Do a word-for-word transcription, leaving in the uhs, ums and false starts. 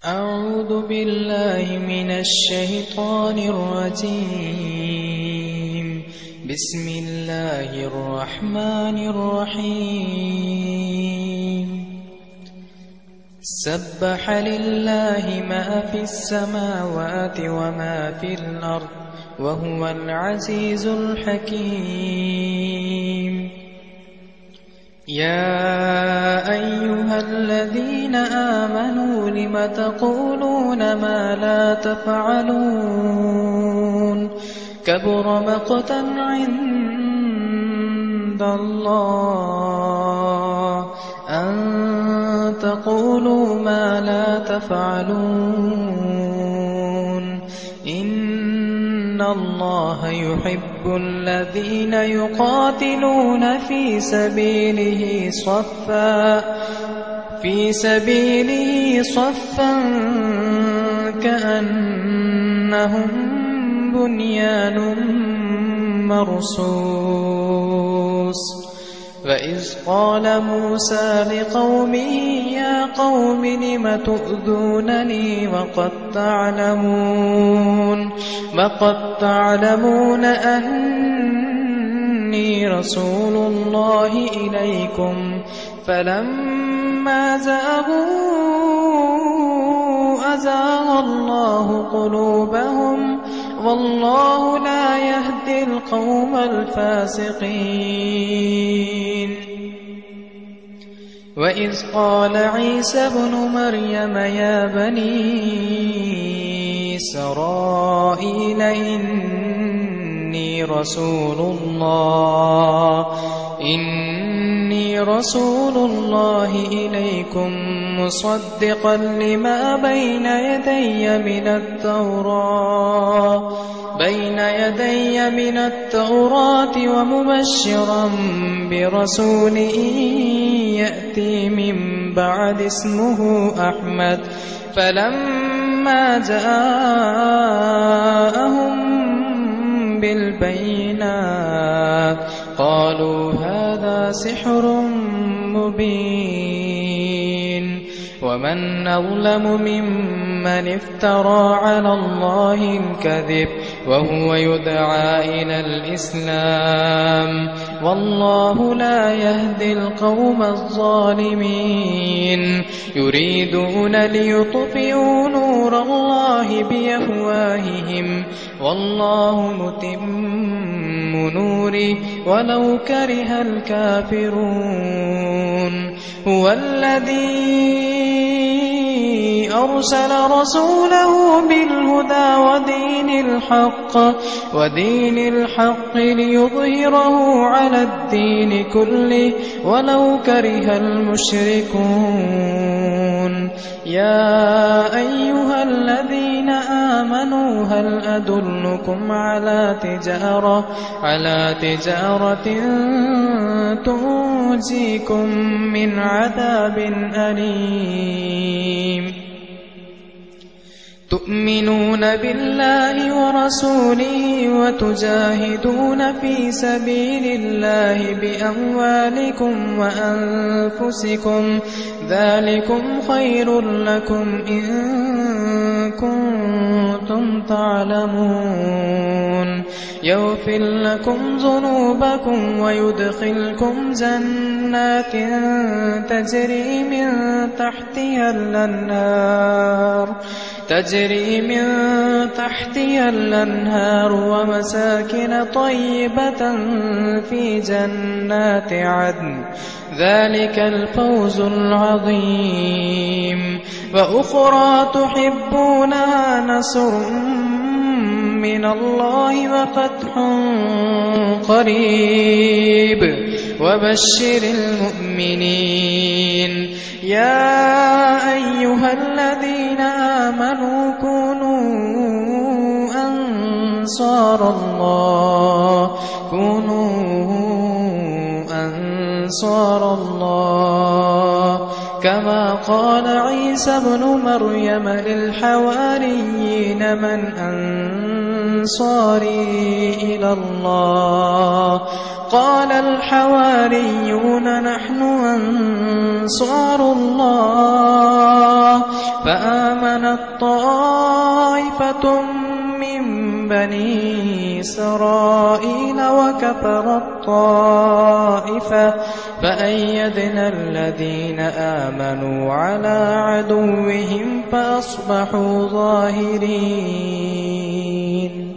أعوذ بالله من الشيطان الرجيم. بسم الله الرحمن الرحيم. سبح لله ما في السماوات وما في الأرض وهو العزيز الحكيم. يا أيها الذين آمنوا لم تقولون ما لا تفعلون كبر مقتا عند الله أن تقولوا ما لا تفعلون إن الله يحب الذين يقاتلون في سبيله صفا في سبيله صفا كأنهم بنيان مرصوص. وإذ قال موسى لقومه يا قوم لم تؤذونني وقد تعلمون وقد تعلمون أني رسول الله إليكم فلما زاغوا أزاغ الله قلوبهم والله لا يهدي القوم الفاسقين. وإذ قال عيسى ابن مريم يا بني إسرائيل إني رسول الله إني رسول الله إليكم مصدقا لما بين يدي من التوراة بين يدي من التوراة ومبشرا برسول يأتي من بعد اسمه أحمد. فلما جاءهم بالبينات قالوا هذا سحر مبين. ومن أظلم ممن افترى على الله الكذب وهو يدعى إلى الإسلام والله لا يهدي القوم الظالمين. يريدون ليطفئوا نور الله بأفواههم والله متم نوره ولو كره الكافرون. هو الذي أرسل رسوله بالهدى ودين الحق ودين الحق ليظهره على الدين كله ولو كره المشركون. يا أيها الذين آمنوا هل أدلكم على تجارة على تجارة تنجيكم من عذاب أليم. تؤمنون بالله ورسوله وتجاهدون في سبيل الله بأموالكم وأنفسكم ذلكم خير لكم إن كنتم تعلمون. يغفر لكم ذنوبكم ويدخلكم جنات تجري من تحتها الأنهار تجري من تحتها الأنهار ومساكن طيبة في جنات عدن ذلك الفوز العظيم. وأخرى تحبونها نصر من الله وفتح قريب وبشر المؤمنين. يا أيها الذين آمنوا كونوا أنصار الله كونوا أنصار الله كما قال عيسى ابن مريم للحواريين من أنصاري إلى الله قال الحواريون نحن أنصار الله فآمنت طائفة من بني إسرائيل وكفرت طائفة فأيدنا الذين آمنوا على عدوهم فأصبحوا ظاهرين.